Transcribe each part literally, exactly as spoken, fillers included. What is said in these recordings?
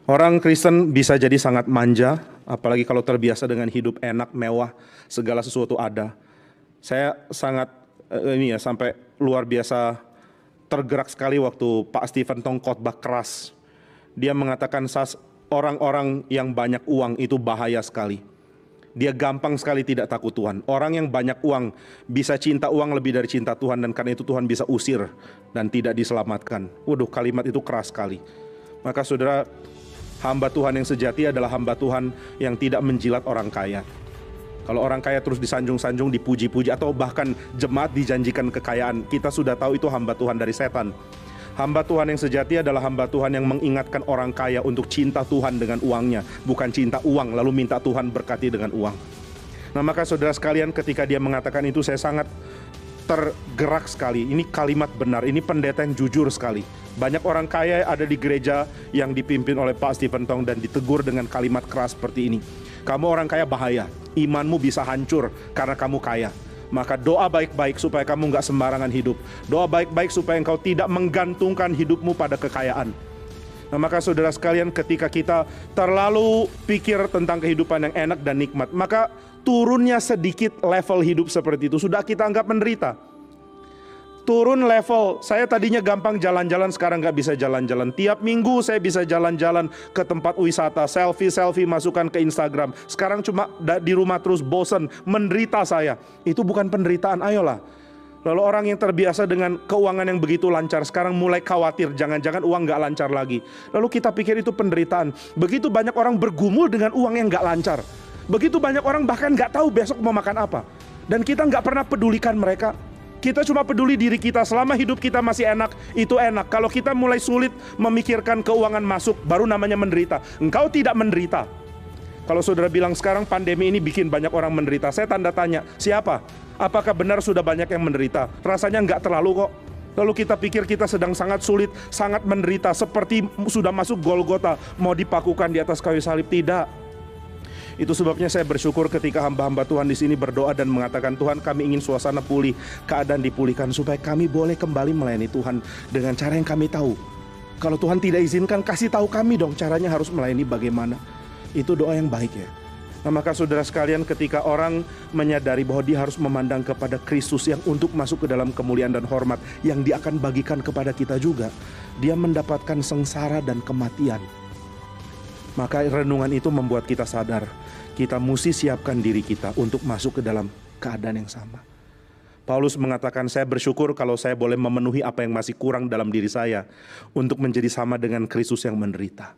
Orang Kristen bisa jadi sangat manja, apalagi kalau terbiasa dengan hidup enak, mewah, segala sesuatu ada. Saya sangat eh, ini ya sampai luar biasa tergerak sekali waktu Pak Stephen Tong khotbah keras. Dia mengatakan orang-orang yang banyak uang itu bahaya sekali. Dia gampang sekali tidak takut Tuhan. Orang yang banyak uang bisa cinta uang lebih dari cinta Tuhan, dan karena itu Tuhan bisa usir dan tidak diselamatkan. Waduh, kalimat itu keras sekali. Maka saudara, hamba Tuhan yang sejati adalah hamba Tuhan yang tidak menjilat orang kaya. Kalau orang kaya terus disanjung-sanjung, dipuji-puji, atau bahkan jemaat dijanjikan kekayaan, kita sudah tahu itu hamba Tuhan dari setan. Hamba Tuhan yang sejati adalah hamba Tuhan yang mengingatkan orang kaya untuk cinta Tuhan dengan uangnya, bukan cinta uang lalu minta Tuhan berkati dengan uang. Nah, maka saudara sekalian, ketika dia mengatakan itu, saya sangat tergerak sekali. Ini kalimat benar, ini pendeta yang jujur sekali. Banyak orang kaya ada di gereja yang dipimpin oleh Pak Stephen Tong dan ditegur dengan kalimat keras seperti ini. Kamu orang kaya bahaya, imanmu bisa hancur karena kamu kaya. Maka doa baik-baik supaya kamu nggak sembarangan hidup. Doa baik-baik supaya engkau tidak menggantungkan hidupmu pada kekayaan. Nah, maka saudara sekalian, ketika kita terlalu pikir tentang kehidupan yang enak dan nikmat, maka turunnya sedikit level hidup seperti itu sudah kita anggap menderita. Turun level, saya tadinya gampang jalan-jalan, sekarang nggak bisa jalan-jalan. Tiap minggu saya bisa jalan-jalan ke tempat wisata, selfie-selfie masukkan ke Instagram. Sekarang cuma di rumah terus bosen, menderita saya. Itu bukan penderitaan, ayolah. Lalu orang yang terbiasa dengan keuangan yang begitu lancar, sekarang mulai khawatir, jangan-jangan uang nggak lancar lagi. Lalu kita pikir itu penderitaan. Begitu banyak orang bergumul dengan uang yang nggak lancar. Begitu banyak orang bahkan nggak tahu besok mau makan apa. Dan kita nggak pernah pedulikan mereka. Kita cuma peduli diri kita. Selama hidup kita masih enak, itu enak. Kalau kita mulai sulit memikirkan keuangan masuk, baru namanya menderita. Engkau tidak menderita. Kalau saudara bilang sekarang pandemi ini bikin banyak orang menderita, saya tanda tanya, siapa? Apakah benar sudah banyak yang menderita? Rasanya nggak terlalu kok. Lalu kita pikir kita sedang sangat sulit, sangat menderita, seperti sudah masuk Golgota, mau dipakukan di atas kayu salib. Tidak. Itu sebabnya saya bersyukur ketika hamba-hamba Tuhan di sini berdoa dan mengatakan, Tuhan, kami ingin suasana pulih, keadaan dipulihkan, supaya kami boleh kembali melayani Tuhan dengan cara yang kami tahu. Kalau Tuhan tidak izinkan, kasih tahu kami dong caranya harus melayani bagaimana. Itu doa yang baik ya. Nah, maka saudara sekalian, ketika orang menyadari bahwa dia harus memandang kepada Kristus yang untuk masuk ke dalam kemuliaan dan hormat yang dia akan bagikan kepada kita juga, dia mendapatkan sengsara dan kematian. Maka renungan itu membuat kita sadar, kita mesti siapkan diri kita untuk masuk ke dalam keadaan yang sama. Paulus mengatakan, saya bersyukur kalau saya boleh memenuhi apa yang masih kurang dalam diri saya untuk menjadi sama dengan Kristus yang menderita.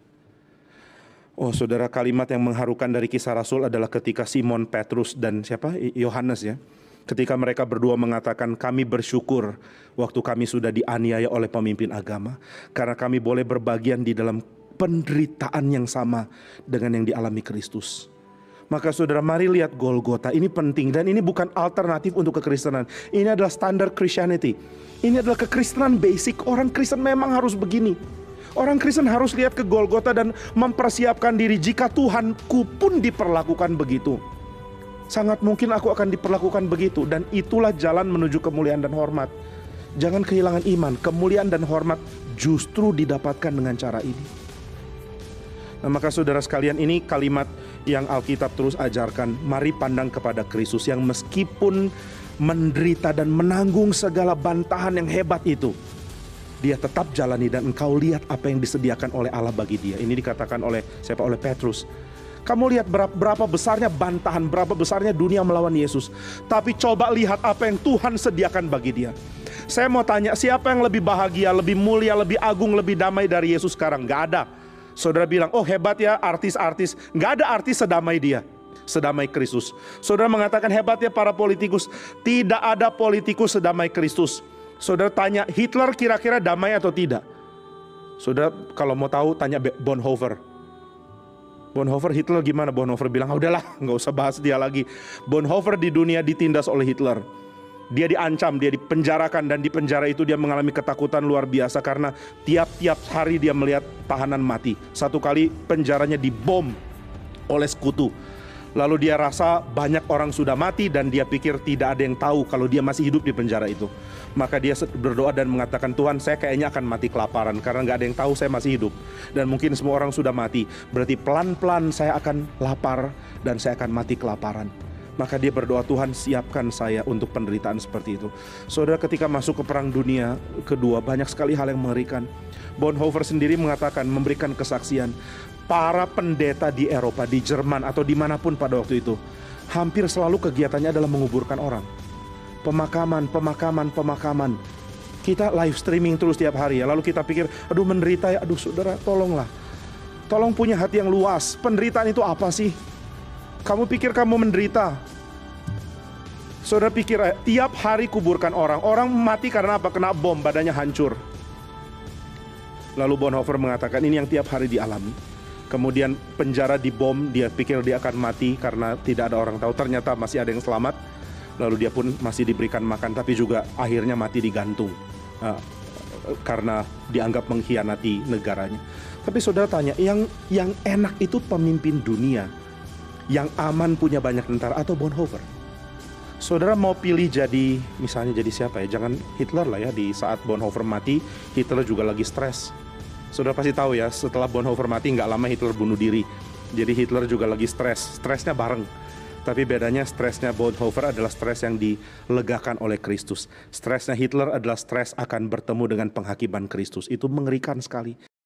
Oh saudara, kalimat yang mengharukan dari Kisah Rasul adalah ketika Simon Petrus dan siapa? Yohanes ya. Ketika mereka berdua mengatakan, kami bersyukur waktu kami sudah dianiaya oleh pemimpin agama, karena kami boleh berbagian di dalam penderitaan yang sama dengan yang dialami Kristus. Maka saudara, mari lihat Golgota. Ini penting dan ini bukan alternatif untuk kekristenan. Ini adalah standar Christianity. Ini adalah kekristenan basic. Orang Kristen memang harus begini. Orang Kristen harus lihat ke Golgota dan mempersiapkan diri. Jika Tuhanku pun diperlakukan begitu, sangat mungkin aku akan diperlakukan begitu. Dan itulah jalan menuju kemuliaan dan hormat. Jangan kehilangan iman. Kemuliaan dan hormat justru didapatkan dengan cara ini. Nah, maka saudara sekalian, ini kalimat yang Alkitab terus ajarkan. Mari pandang kepada Kristus yang meskipun menderita dan menanggung segala bantahan yang hebat itu, dia tetap jalani, dan engkau lihat apa yang disediakan oleh Allah bagi dia. Ini dikatakan oleh siapa? Oleh Petrus. Kamu lihat berapa, berapa besarnya bantahan, berapa besarnya dunia melawan Yesus. Tapi coba lihat apa yang Tuhan sediakan bagi dia. Saya mau tanya, siapa yang lebih bahagia, lebih mulia, lebih agung, lebih damai dari Yesus sekarang? Gak ada. Saudara bilang, oh hebat ya artis-artis. Gak ada artis sedamai dia, sedamai Kristus. Saudara mengatakan hebat ya para politikus. Tidak ada politikus sedamai Kristus. Saudara tanya, Hitler kira-kira damai atau tidak? Saudara kalau mau tahu tanya Bonhoeffer. Bonhoeffer, Hitler gimana? Bonhoeffer bilang, oh, udahlah gak usah bahas dia lagi. Bonhoeffer di dunia ditindas oleh Hitler. Dia diancam, dia dipenjarakan, dan di penjara itu dia mengalami ketakutan luar biasa karena tiap-tiap hari dia melihat tahanan mati. Satu kali penjaranya dibom oleh sekutu. Lalu dia rasa banyak orang sudah mati dan dia pikir tidak ada yang tahu kalau dia masih hidup di penjara itu. Maka dia berdoa dan mengatakan, Tuhan, saya kayaknya akan mati kelaparan karena nggak ada yang tahu saya masih hidup. Dan mungkin semua orang sudah mati. Berarti pelan-pelan saya akan lapar dan saya akan mati kelaparan. Maka dia berdoa, Tuhan siapkan saya untuk penderitaan seperti itu. Saudara, ketika masuk ke Perang Dunia Kedua, banyak sekali hal yang mengerikan. Bonhoeffer sendiri mengatakan, memberikan kesaksian, para pendeta di Eropa, di Jerman atau dimanapun pada waktu itu, hampir selalu kegiatannya adalah menguburkan orang. Pemakaman, pemakaman, pemakaman. Kita live streaming terus tiap hari ya. Lalu kita pikir, aduh menderita ya, aduh saudara tolonglah. Tolong punya hati yang luas. Penderitaan itu apa sih? Kamu pikir kamu menderita? Saudara pikir, tiap hari kuburkan orang. Orang mati karena apa? Kena bom, badannya hancur. Lalu Bonhoeffer mengatakan ini yang tiap hari dialami. Kemudian penjara dibom, dia pikir dia akan mati karena tidak ada orang tahu. Ternyata masih ada yang selamat. Lalu dia pun masih diberikan makan, tapi juga akhirnya mati digantung. Uh, karena dianggap mengkhianati negaranya. Tapi saudara tanya, yang yang enak itu pemimpin dunia, yang aman punya banyak tentara, atau Bonhoeffer? Saudara mau pilih jadi, misalnya jadi siapa ya? Jangan Hitler lah ya. Di saat Bonhoeffer mati, Hitler juga lagi stres. Saudara pasti tahu ya, setelah Bonhoeffer mati nggak lama Hitler bunuh diri. Jadi Hitler juga lagi stres, stresnya bareng. Tapi bedanya stresnya Bonhoeffer adalah stres yang dilegakan oleh Kristus. Stresnya Hitler adalah stres akan bertemu dengan penghakiman Kristus. Itu mengerikan sekali.